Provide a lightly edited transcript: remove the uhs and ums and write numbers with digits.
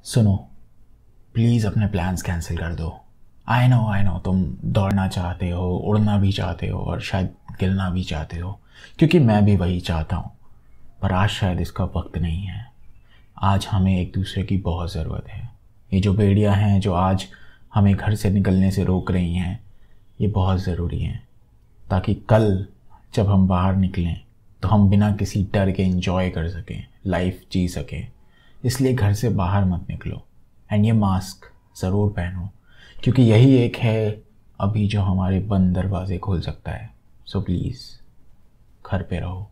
सुनो, प्लीज़ अपने plans cancel कर दो। आई नो तुम दौड़ना चाहते हो, उड़ना भी चाहते हो और शायद गिरना भी चाहते हो, क्योंकि मैं भी वही चाहता हूँ। पर आज शायद इसका वक्त नहीं है। आज हमें एक दूसरे की बहुत ज़रूरत है। ये जो बेड़ियाँ हैं जो आज हमें घर से निकलने से रोक रही हैं, ये बहुत ज़रूरी हैं, ताकि कल जब हम बाहर निकलें तो हम बिना किसी डर के एंजॉय कर सकें, लाइफ जी सकें। इसलिए घर से बाहर मत निकलो एंड ये मास्क ज़रूर पहनो, क्योंकि यही एक है अभी जो हमारे बंद दरवाजे खोल सकता है। सो प्लीज़ घर पे रहो।